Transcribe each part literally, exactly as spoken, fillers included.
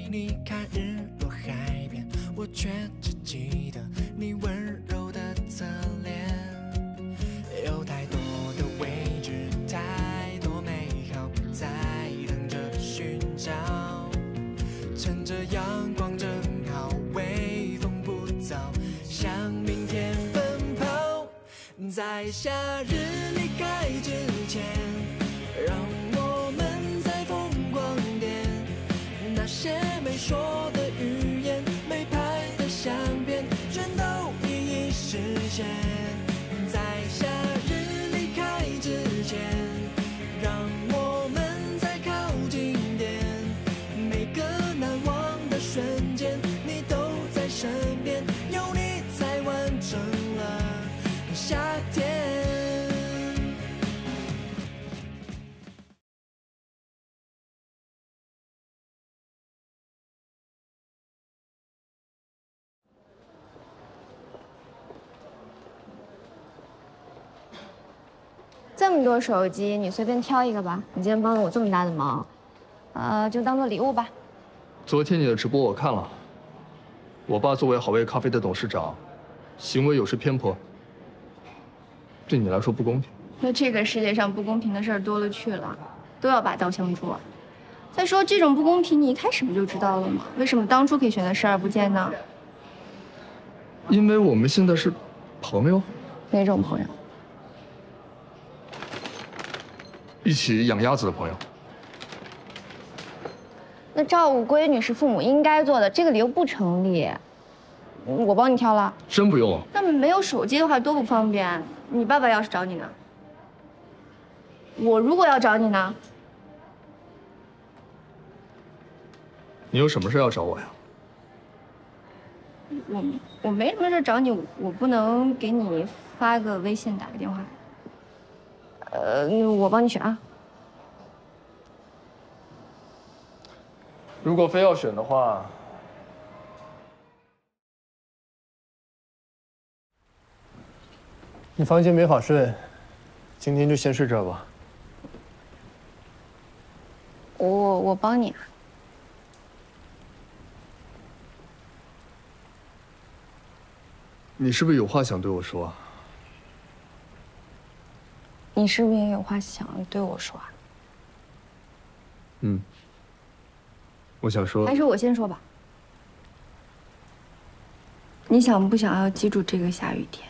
你看日落海边，我却只记得你温柔的侧脸。有太多的未知，太多美好在等着寻找。趁着阳光正好，微风不燥，向明天奔跑。在夏日离开之前，让我们再疯狂点。那些没说的语言，没拍的相片，全都一一实现。在夏日离开之前，让我们再靠近点。每个难忘的瞬间，你都在身边，有你才完成了夏天。 这么多手机，你随便挑一个吧。你今天帮了我这么大的忙，呃，就当做礼物吧。 昨天你的直播我看了，我爸作为好味咖啡的董事长，行为有失偏颇，对你来说不公平。 那这个世界上不公平的事儿多了去了，都要拔刀相助啊。再说这种不公平，你一开始不就知道了吗？为什么当初可以选择视而不见呢？ 因为我们现在是朋友。 哪种朋友？ 一起养鸭子的朋友。 那照顾闺女是父母应该做的，这个理由不成立。我帮你挑了。 真不用。 那没有手机的话多不方便。你爸爸要是找你呢？我如果要找你呢？ 你有什么事要找我呀？ 我我没什么事找你，我不能给你发个微信，打个电话。呃，我帮你选啊。 如果非要选的话， 你房间没法睡，今天就先睡这儿吧。 我我帮你啊。 你是不是有话想对我说啊？ 你是不是也有话想对我说啊？ 嗯，我想说， 还是我先说吧。你想不想要记住这个下雨天？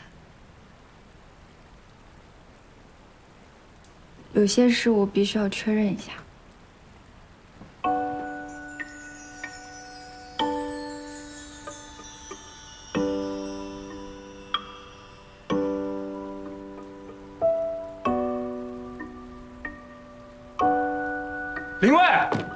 有些事我必须要确认一下。 林卫，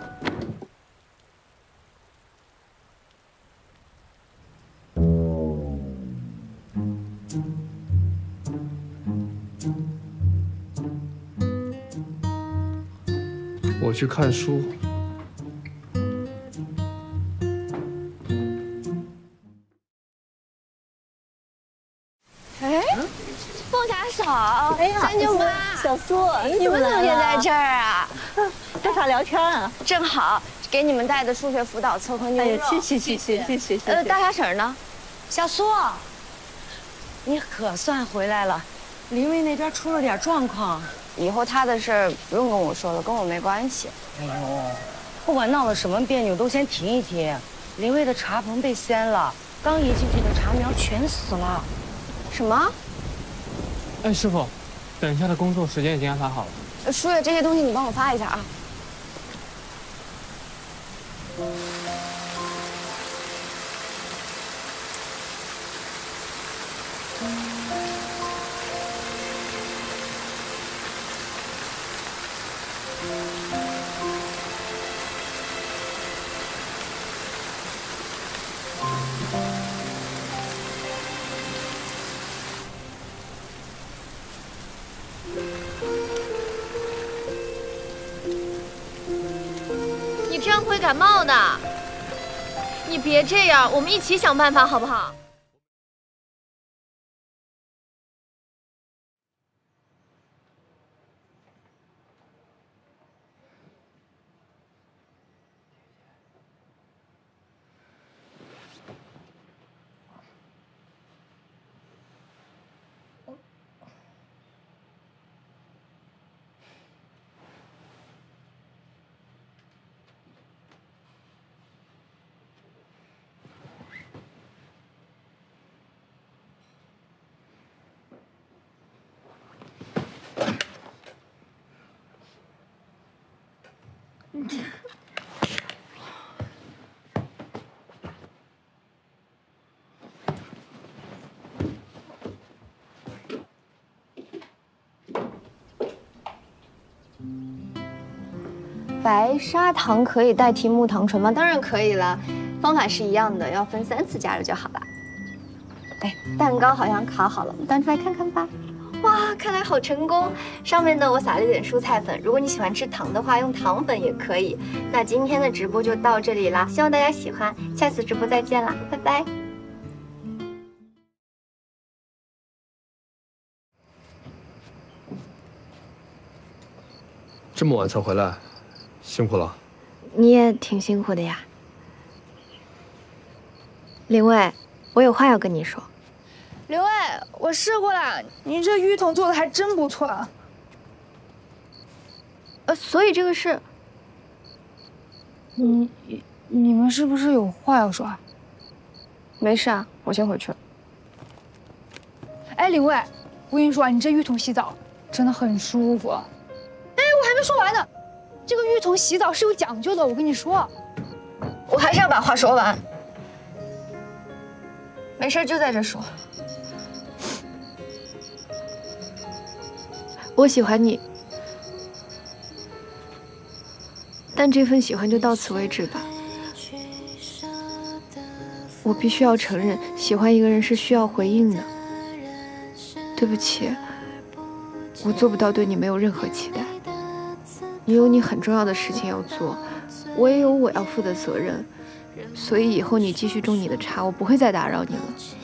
我去看书。 哎，凤霞嫂， 哎呀， 三舅妈， 小苏， 你们怎么也在这儿啊？ 在啥聊天啊？ 正好给你们带的数学辅导册和牛肉。 哎呀，谢谢谢谢谢谢谢。 呃，大傻婶呢？ 小苏，你可算回来了。林薇那边出了点状况， 以后他的事儿不用跟我说了，跟我没关系。 哎呦，不管闹了什么别扭，都先停一停。林薇的茶棚被掀了，刚移进去的茶苗全死了。 什么？ 哎，师傅，等一下的工作时间已经安排好了。 呃书页这些东西你帮我发一下啊。 你这样会感冒的，你别这样，我们一起想办法好不好？ 白砂糖可以代替木糖醇吗？当然可以了，方法是一样的，要分三次加热就好了。哎，蛋糕好像烤好了，我们端出来看看吧。哇，看来好成功！上面呢，我撒了一点蔬菜粉，如果你喜欢吃糖的话，用糖粉也可以。那今天的直播就到这里啦，希望大家喜欢，下次直播再见啦，拜拜。 这么晚才回来，辛苦了。 你也挺辛苦的呀，林卫，我有话要跟你说。 林卫，我试过了，你这芋头做的还真不错。 呃，所以这个是， 你你们是不是有话要说啊？ 没事啊，我先回去了。 哎，林卫，我跟你说啊，你这浴桶洗澡真的很舒服。哎，我还没说完呢，这个浴桶洗澡是有讲究的，我跟你说。 我还是要把话说完。没事，就在这说。我喜欢你，但这份喜欢就到此为止吧。我必须要承认，喜欢一个人是需要回应的。对不起，我做不到对你没有任何期待。你有你很重要的事情要做，我也有我要负的责任，所以以后你继续种你的茶，我不会再打扰你了。